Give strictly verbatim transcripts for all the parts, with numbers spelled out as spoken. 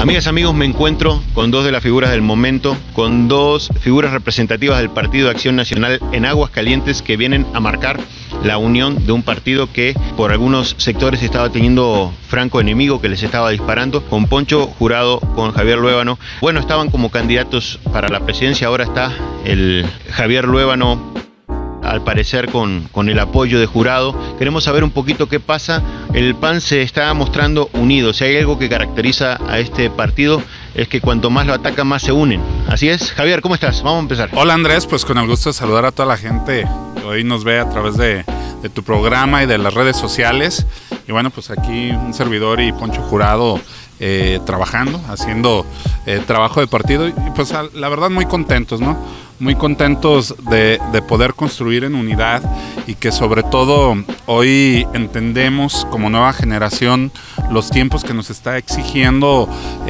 Amigas, amigos, me encuentro con dos de las figuras del momento, con dos figuras representativas del Partido de Acción Nacional en Aguascalientes que vienen a marcar la unión de un partido que por algunos sectores estaba teniendo franco enemigo, que les estaba disparando, con Poncho Jurado, con Javier Luevano. Bueno, estaban como candidatos para la presidencia, ahora está el Javier Luevano, al parecer con, con el apoyo de Jurado. Queremos saber un poquito qué pasa. El P A N se está mostrando unido. Si hay algo que caracteriza a este partido es que cuanto más lo atacan, más se unen. Así es. Javier, ¿cómo estás? Vamos a empezar. Hola Andrés, pues con el gusto de saludar a toda la gente que hoy nos ve a través de, de tu programa y de las redes sociales. Y bueno, pues aquí un servidor y Poncho Jurado eh, trabajando, haciendo eh, trabajo de partido y pues la verdad muy contentos, ¿no? Muy contentos de, de poder construir en unidad y que sobre todo hoy entendemos como nueva generación los tiempos que nos está exigiendo,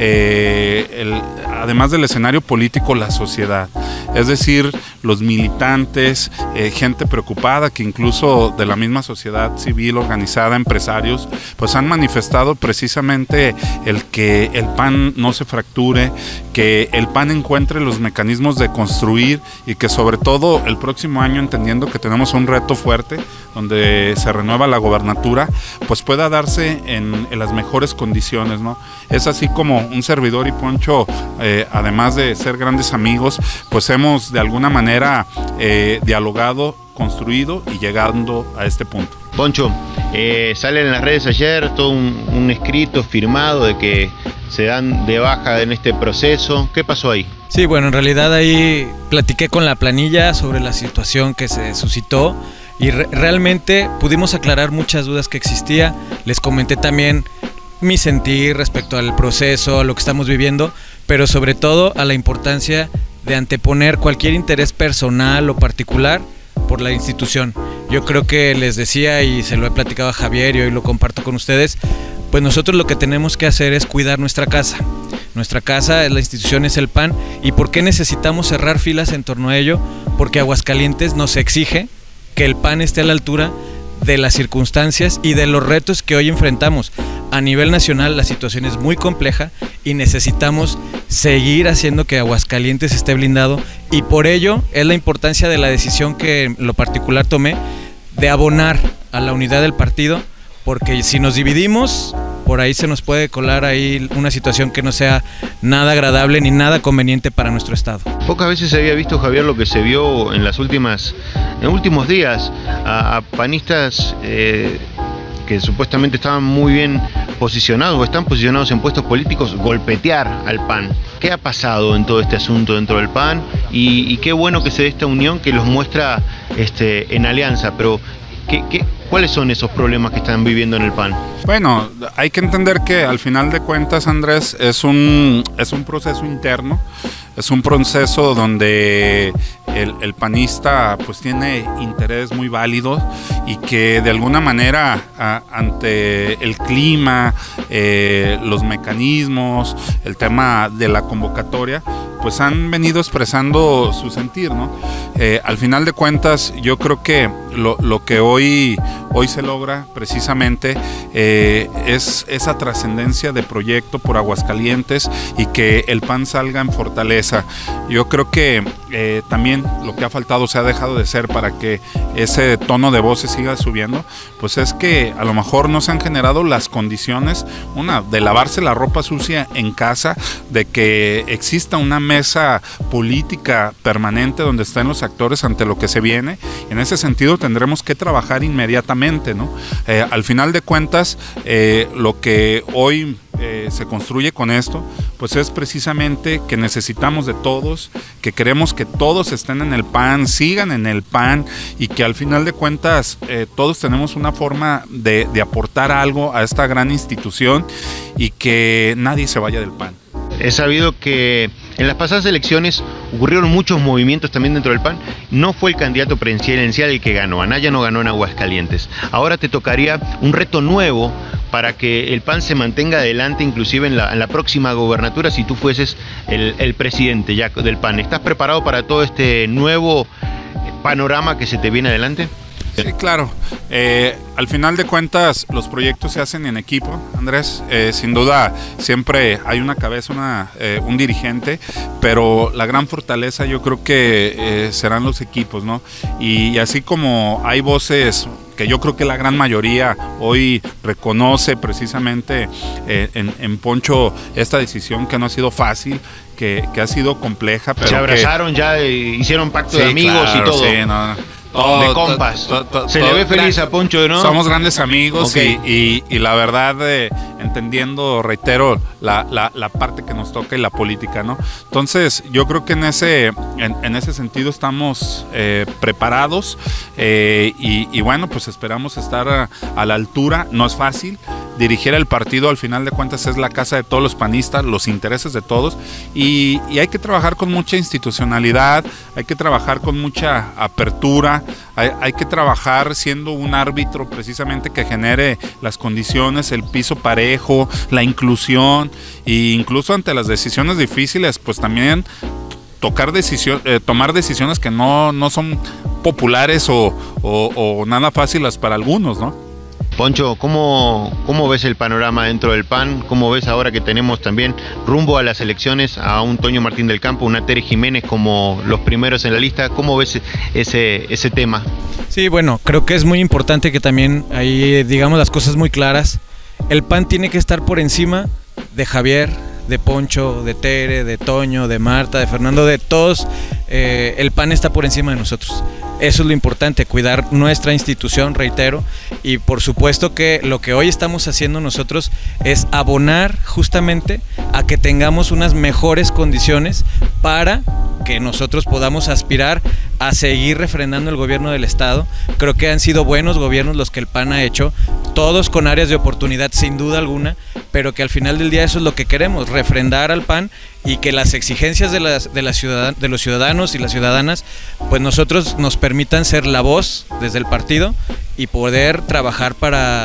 eh, el, además del escenario político, la sociedad. Es decir, los militantes, eh, gente preocupada que incluso de la misma sociedad civil organizada, empresarios, pues han manifestado precisamente el que el P A N no se fracture, que el P A N encuentre los mecanismos de construir y que sobre todo el próximo año, entendiendo que tenemos un reto fuerte donde se renueva la gobernatura, pues pueda darse en, en las mejores condiciones, ¿no? Es así como un servidor y Poncho, eh, además de ser grandes amigos, pues hemos de alguna manera eh, dialogado, construido y llegando a este punto. Poncho, eh, sale en las redes ayer todo un, un escrito firmado de que se dan de baja en este proceso. ¿Qué pasó ahí? Sí, bueno, en realidad ahí platiqué con la planilla sobre la situación que se suscitó y re realmente pudimos aclarar muchas dudas que existía. Les comenté también mi sentir respecto al proceso, a lo que estamos viviendo, pero sobre todo a la importancia de anteponer cualquier interés personal o particular por la institución. Yo creo que les decía y se lo he platicado a Javier y hoy lo comparto con ustedes, pues nosotros lo que tenemos que hacer es cuidar nuestra casa. Nuestra casa, la institución es el P A N. ¿Y por qué necesitamos cerrar filas en torno a ello? Porque Aguascalientes nos exige que el P A N esté a la altura de las circunstancias y de los retos que hoy enfrentamos. A nivel nacional la situación es muy compleja y necesitamos seguir haciendo que Aguascalientes esté blindado, y por ello es la importancia de la decisión que en lo particular tomé de abonar a la unidad del partido, porque si nos dividimos, por ahí se nos puede colar ahí una situación que no sea nada agradable ni nada conveniente para nuestro estado. Pocas veces se había visto, Javier, lo que se vio en las últimas, en últimos días, a, a panistas eh, que supuestamente estaban muy bien posicionados o están posicionados en puestos políticos, golpetear al P A N. ¿Qué ha pasado en todo este asunto dentro del P A N? Y, y qué bueno que se dé esta unión que los muestra este, en alianza, pero ¿qué, qué, ¿cuáles son esos problemas que están viviendo en el P A N? Bueno, hay que entender que al final de cuentas, Andrés, es un, es un proceso interno, es un proceso donde el, el panista pues tiene interés muy válido y que de alguna manera a, ante el clima, eh, los mecanismos, el tema de la convocatoria, pues han venido expresando su sentir, ¿no? Eh, al final de cuentas, yo creo que lo, lo que hoy, hoy se logra precisamente eh, es esa trascendencia de proyecto por Aguascalientes y que el P A N salga en fortaleza. Yo creo que eh, también lo que ha faltado, se ha dejado de ser para que ese tono de voz se siga subiendo, pues es que a lo mejor no se han generado las condiciones, una, de lavarse la ropa sucia en casa, de que exista una mesa política permanente donde estén los actores ante lo que se viene. En ese sentido tendremos que trabajar inmediatamente, ¿no? Eh, al final de cuentas, eh, lo que hoy eh, se construye con esto, pues es precisamente que necesitamos de todos, que queremos que todos estén en el P A N, sigan en el P A N, y que al final de cuentas eh, todos tenemos una forma de, de aportar algo a esta gran institución y que nadie se vaya del P A N. He sabido que en las pasadas elecciones ocurrieron muchos movimientos también dentro del P A N. No fue el candidato presidencial el que ganó. Anaya no ganó en Aguascalientes. Ahora te tocaría un reto nuevo para que el P A N se mantenga adelante, inclusive en la, en la próxima gobernatura, si tú fueses el, el presidente ya del P A N. ¿Estás preparado para todo este nuevo panorama que se te viene adelante? Sí, claro. Eh, al final de cuentas, los proyectos se hacen en equipo, Andrés. Eh, sin duda, siempre hay una cabeza, una, eh, un dirigente, pero la gran fortaleza yo creo que eh, serán los equipos, ¿no? Y, y así como hay voces que yo creo que la gran mayoría hoy reconoce precisamente eh, en, en Poncho esta decisión que no ha sido fácil, que, que ha sido compleja. Pero se abrazaron que, ya, hicieron pacto sí, de amigos claro, y todo. Sí, no, todo, de compas. Todo, todo, se todo, le ve feliz a Poncho, ¿no? Somos grandes amigos, okay. y, y, y la verdad, eh, entendiendo, reitero, la, la, la parte que nos toca y la política, ¿no? Entonces, yo creo que en ese, en, en ese sentido estamos eh, preparados eh, y, y bueno, pues esperamos estar a, a la altura. No es fácil. Dirigir el partido, al final de cuentas, es la casa de todos los panistas, los intereses de todos, y, y hay que trabajar con mucha institucionalidad, hay que trabajar con mucha apertura, hay, hay que trabajar siendo un árbitro precisamente que genere las condiciones, el piso parejo, la inclusión, e incluso ante las decisiones difíciles, pues también tocar decisión, eh, tomar decisiones que no, no son populares o, o, o nada fáciles para algunos, ¿no? Poncho, ¿cómo, ¿cómo ves el panorama dentro del P A N? ¿Cómo ves ahora que tenemos también rumbo a las elecciones a un Toño Martín del Campo, una Tere Jiménez como los primeros en la lista? ¿Cómo ves ese, ese tema? Sí, bueno, creo que es muy importante que también ahí digamos las cosas muy claras. El P A N tiene que estar por encima de Javier, de Poncho, de Tere, de Toño, de Marta, de Fernando, de todos. Eh, el P A N está por encima de nosotros. Eso es lo importante, cuidar nuestra institución, reitero, y por supuesto que lo que hoy estamos haciendo nosotros es abonar justamente a que tengamos unas mejores condiciones para que nosotros podamos aspirar a seguir refrendando el gobierno del Estado. Creo que han sido buenos gobiernos los que el P A N ha hecho, todos con áreas de oportunidad sin duda alguna, pero que al final del día eso es lo que queremos, refrendar al P A N y que las exigencias de, las, de, la ciudadan, de los ciudadanos y las ciudadanas, pues nosotros nos permitan ser la voz desde el partido y poder trabajar para,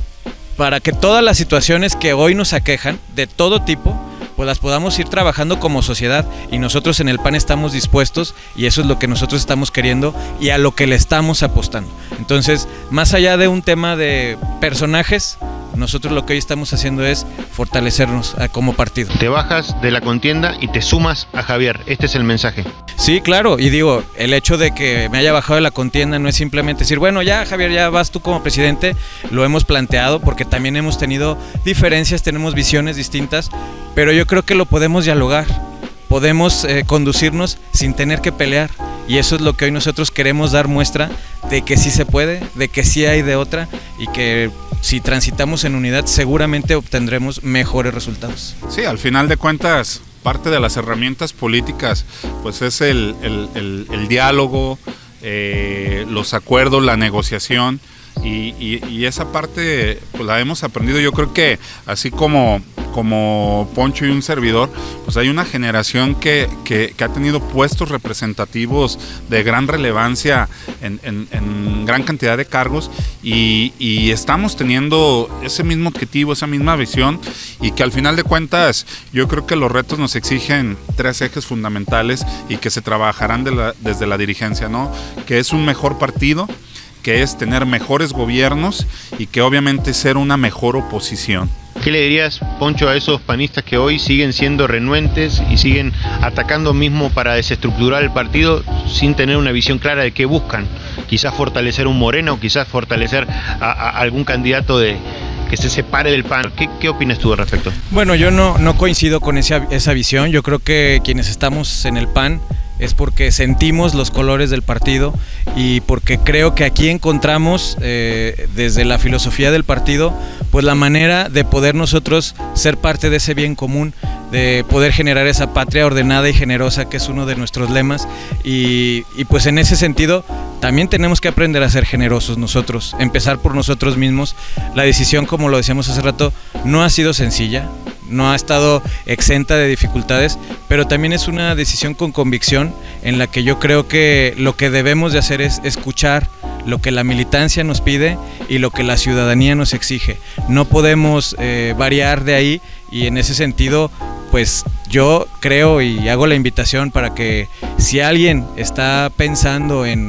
para que todas las situaciones que hoy nos aquejan, de todo tipo, pues las podamos ir trabajando como sociedad, y nosotros en el P A N estamos dispuestos, y eso es lo que nosotros estamos queriendo y a lo que le estamos apostando. Entonces, más allá de un tema de personajes, nosotros lo que hoy estamos haciendo es fortalecernos como partido. Te bajas de la contienda y te sumas a Javier, este es el mensaje. Sí, claro, y digo, el hecho de que me haya bajado de la contienda no es simplemente decir, bueno, ya Javier, ya vas tú como presidente, lo hemos planteado porque también hemos tenido diferencias, tenemos visiones distintas, pero yo creo que lo podemos dialogar, podemos eh, conducirnos sin tener que pelear, y eso es lo que hoy nosotros queremos dar muestra de que sí se puede, de que sí hay de otra, y que si transitamos en unidad seguramente obtendremos mejores resultados. Sí, al final de cuentas, parte de las herramientas políticas pues es el, el, el, el diálogo, eh, los acuerdos, la negociación, y, y, y esa parte pues la hemos aprendido. Yo creo que así como, como Poncho y un servidor, pues hay una generación que, que, que ha tenido puestos representativos de gran relevancia en, en, en gran cantidad de cargos, y, y estamos teniendo ese mismo objetivo, esa misma visión, y que al final de cuentas yo creo que los retos nos exigen tres ejes fundamentales y que se trabajarán de la, desde la dirigencia, ¿no? Que es un mejor partido, que es tener mejores gobiernos y que obviamente ser una mejor oposición. ¿Qué le dirías, Poncho, a esos panistas que hoy siguen siendo renuentes y siguen atacando mismo para desestructurar el partido sin tener una visión clara de qué buscan? Quizás fortalecer un Morena o quizás fortalecer a, a algún candidato de que se separe del P A N. ¿Qué, qué opinas tú al respecto? Bueno, yo no, no coincido con esa, esa visión. Yo creo que quienes estamos en el P A N es porque sentimos los colores del partido y porque creo que aquí encontramos eh, desde la filosofía del partido pues la manera de poder nosotros ser parte de ese bien común, de poder generar esa patria ordenada y generosa que es uno de nuestros lemas, y, y pues en ese sentido también tenemos que aprender a ser generosos nosotros, empezar por nosotros mismos. La decisión, como lo decíamos hace rato, no ha sido sencilla, no ha estado exenta de dificultades, pero también es una decisión con convicción en la que yo creo que lo que debemos de hacer es escuchar lo que la militancia nos pide y lo que la ciudadanía nos exige. No podemos eh, variar de ahí, y en ese sentido pues yo creo y hago la invitación para que si alguien está pensando en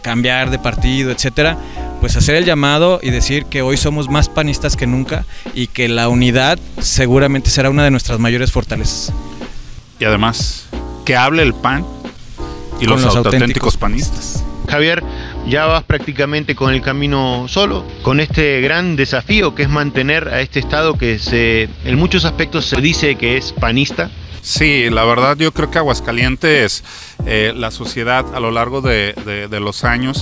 cambiar de partido, etcétera, pues hacer el llamado y decir que hoy somos más panistas que nunca y que la unidad seguramente será una de nuestras mayores fortalezas. Y además, que hable el P A N y Con los, los auténticos, auténticos panistas. Javier, ya vas prácticamente con el camino solo, con este gran desafío que es mantener a este Estado que se, en muchos aspectos se dice que es panista. Sí, la verdad yo creo que Aguascalientes, eh, la sociedad a lo largo de, de, de los años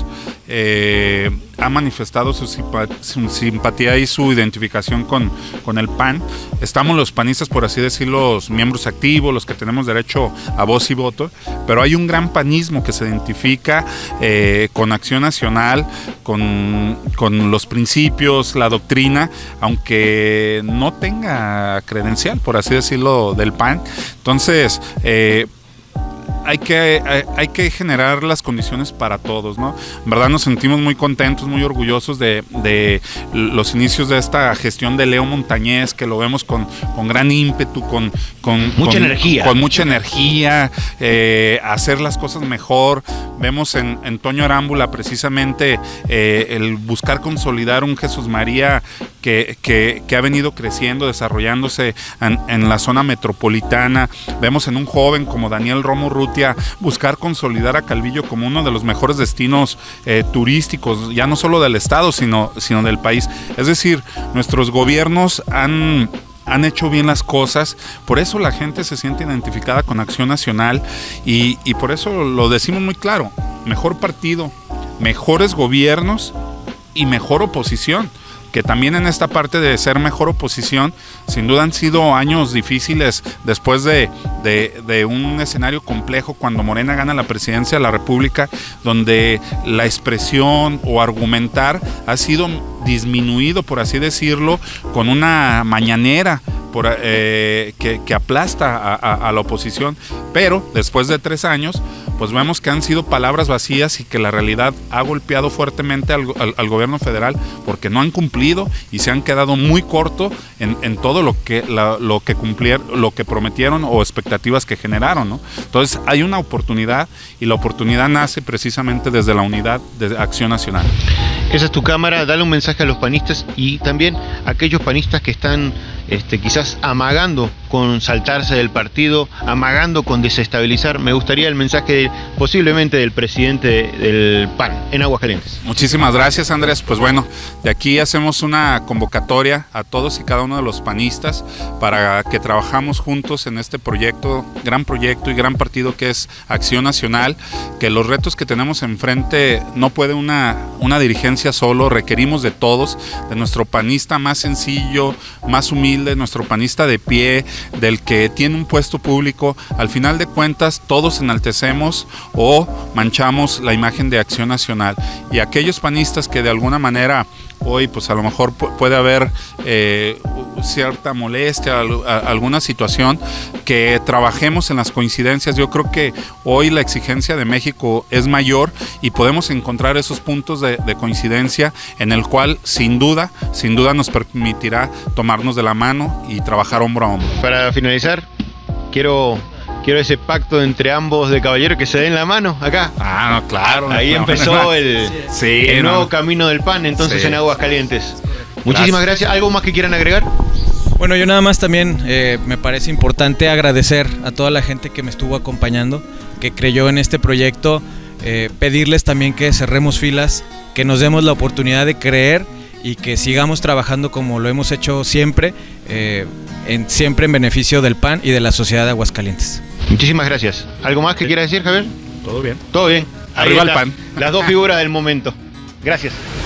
eh, ha manifestado su, simpa, su simpatía y su identificación con, con el P A N. Estamos los panistas, por así decirlo, los miembros activos, los que tenemos derecho a voz y voto, pero hay un gran panismo que se identifica eh, con Acción Nacional, con, con los principios, la doctrina, aunque no tenga credencial, por así decirlo, del P A N. Entonces, eh, hay que, hay, hay que generar las condiciones para todos, ¿no? En verdad nos sentimos muy contentos, muy orgullosos de, de los inicios de esta gestión de Leo Montañez, que lo vemos con, con gran ímpetu, con, con mucha con, energía. Con mucha energía, eh, hacer las cosas mejor. Vemos en, en Toño Arámbula precisamente eh, el buscar consolidar un Jesús María que, que, que ha venido creciendo, desarrollándose en, en la zona metropolitana. Vemos en un joven como Daniel Romo Rutia buscar consolidar a Calvillo como uno de los mejores destinos eh, turísticos, ya no solo del estado, sino, sino del país. Es decir, nuestros gobiernos han... han hecho bien las cosas, por eso la gente se siente identificada con Acción Nacional y, y por eso lo decimos muy claro: mejor partido, mejores gobiernos y mejor oposición, que también en esta parte de ser mejor oposición, sin duda han sido años difíciles después de, de, de un escenario complejo cuando Morena gana la presidencia de la República, donde la expresión o argumentar ha sido disminuido, por así decirlo, con una mañanera por, eh, que, que aplasta a, a, a la oposición. Pero después de tres años, pues vemos que han sido palabras vacías y que la realidad ha golpeado fuertemente al, al, al gobierno federal, porque no han cumplido y se han quedado muy corto en, en todo lo que, la, lo que cumplieron, lo que prometieron o expectativas que generaron, ¿no? Entonces hay una oportunidad y la oportunidad nace precisamente desde la unidad de Acción Nacional. Esa es tu cámara, dale un mensaje a los panistas y también a aquellos panistas que están este, quizás amagando con saltarse del partido, amagando con desestabilizar. Me gustaría el mensaje de, posiblemente del presidente del P A N en Aguascalientes. Muchísimas gracias, Andrés. Pues bueno, de aquí hacemos una convocatoria a todos y cada uno de los panistas para que trabajamos juntos en este proyecto, gran proyecto y gran partido que es Acción Nacional, que los retos que tenemos enfrente no puede una, una dirigencia solo, requerimos de todos, de nuestro panista más sencillo, más humilde, nuestro panista de pie, del que tiene un puesto público. Al final de cuentas todos enaltecemos o manchamos la imagen de Acción Nacional, y aquellos panistas que de alguna manera hoy pues a lo mejor puede haber eh, cierta molestia, alguna situación, que trabajemos en las coincidencias. Yo creo que hoy la exigencia de México es mayor y podemos encontrar esos puntos de, de coincidencia en el cual sin duda, sin duda nos permitirá tomarnos de la mano y trabajar hombro a hombro. Para finalizar, quiero... Quiero ese pacto entre ambos de caballeros que se den la mano acá. Ah, no, claro. Ahí no, empezó no, el, sí, el nuevo no. camino del P A N, entonces Sí. en Aguascalientes. Muchísimas gracias. ¿Algo más que quieran agregar? Bueno, yo nada más también eh, me parece importante agradecer a toda la gente que me estuvo acompañando, que creyó en este proyecto, eh, pedirles también que cerremos filas, que nos demos la oportunidad de creer y que sigamos trabajando como lo hemos hecho siempre, eh, en, siempre en beneficio del P A N y de la sociedad de Aguascalientes. Muchísimas gracias. ¿Algo más que sí. quieras decir, Javier? Todo bien. Todo bien. Arriba el P A N. Las dos figuras del momento. Gracias.